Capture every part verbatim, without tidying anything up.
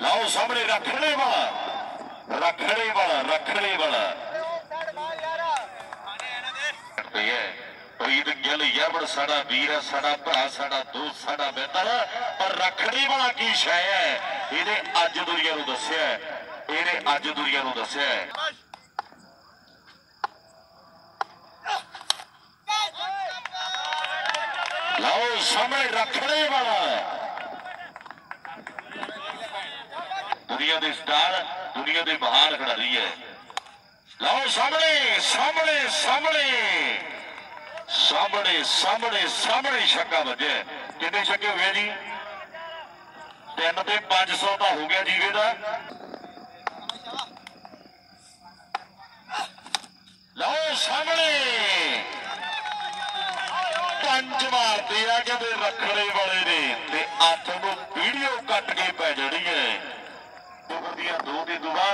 लाओ सामने रखने वाला रखने वाला रखने वाला प्रीत गिल याबड़ साडा वीर है, साडा भरा, साडा दोस्त, साडा मित्र, पर रखने वाला की शय है इहने अज दुनिया नूं दस्सिया है, इहने अज दुनिया नूं दस्सिया है। लाओ सामने रखने वाला दुनिया के स्टार, दुनिया के महान खिडारी है। लाओ सामने सामने सामने सामने सामने सामने छक्का वजे। कितने छक्के हुए जी? तीन ते पांच सौ का हो गया जीवे का। लाओ सामने पंच मारते आ कहते रखने वाले ने ते अठ नूं वीडियो कट के पै जड़ी है। दो की दुबार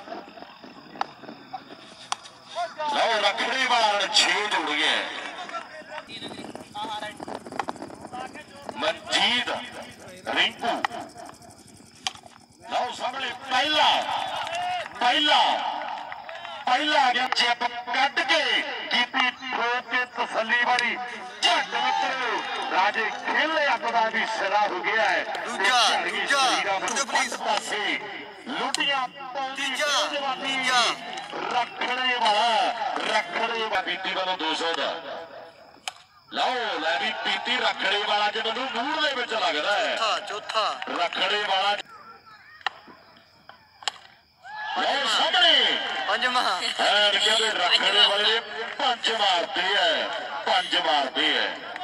लाओ रखने वाला छे जुड़ गए। मनजीत रिंकू लाओ सामने पहला पहला पहला आ गया चिप कट के कीती ठोक के तसली वाली झट मित्रों राजे खेले अपना भी सिरा हो गया है। दूजा दूजा पासे लुटिया रखने वाला रखने वाला पीती वालों दो सौ का लाओ लै भी पीती रखने वाला जो मैं मूड दे विच लगदा है चौथा रखने वाला लाओ सामने पंजवा रखने वाले पंज मारते है पंज मारते है।